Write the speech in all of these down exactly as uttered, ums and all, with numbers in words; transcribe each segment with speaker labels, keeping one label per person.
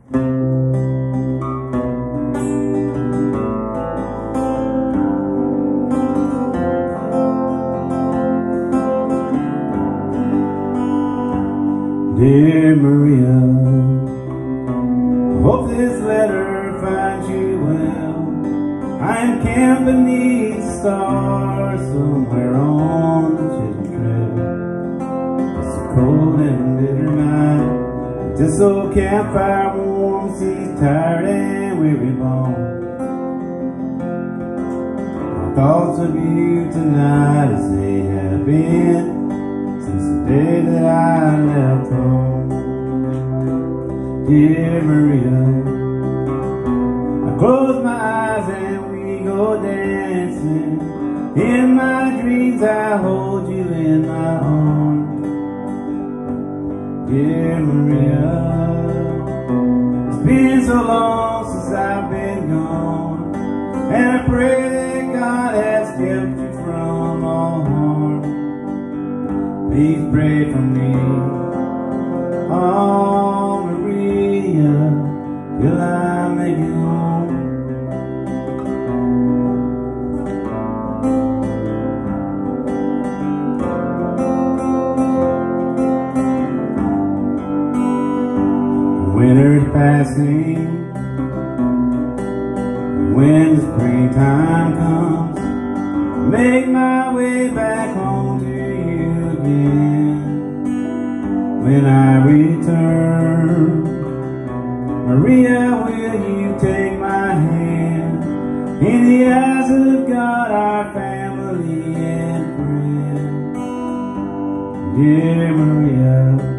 Speaker 1: Dear Maria, I hope this letter finds you well. I'm camped beneath the stars somewhere on the Chisholm Trail. It's a cold and bitter night. This old campfire warms these tired and weary bones. My thoughts of you tonight as they have been since the day that I left home. Dear Maria, I close my eyes and we go dancing. In my dreams I hold you in my arms. Dear Maria, it's been so long since I've been gone, and I pray that God has kept you from all harm. Please pray for me, oh Maria, till I make it home. Winter's passing, when the springtime comes, make my way back home to you again. When I return, Maria, will you take my hand? In the eyes of God, our family and friends. Dear Maria,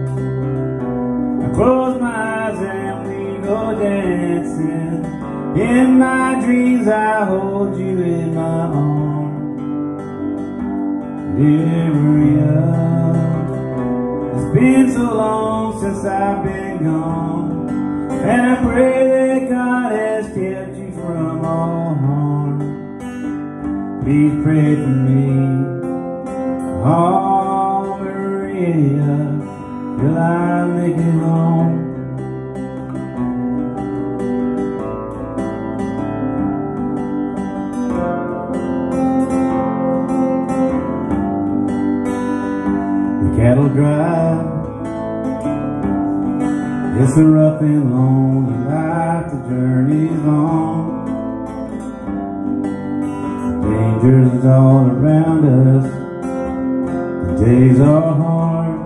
Speaker 1: I close my eyes and we go dancing. In my dreams I hold you in my arms. Dear Maria, it's been so long since I've been gone, and I pray that God has kept you from all harm. Please pray for me, oh Maria, till I make it home. The cattle drive, it's a rough and lonely life, the journey's long. Dangers is all around us, the days are hard,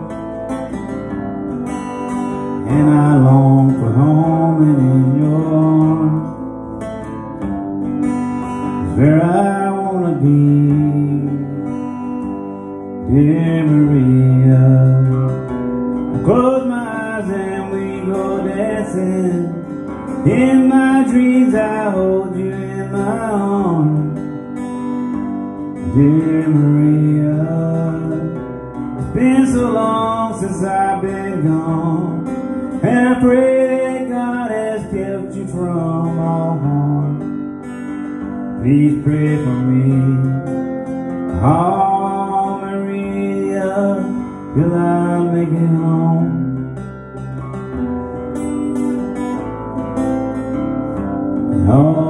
Speaker 1: and I long for home and in your arms is where I wanna be. Dear Maria, I close my eyes and we go dancing. In my dreams I hold you in my arms. Dear Maria, it's been so long since I've been gone, and I pray that God has kept you from all harm. Please pray for me, oh Maria, till I make it home. Oh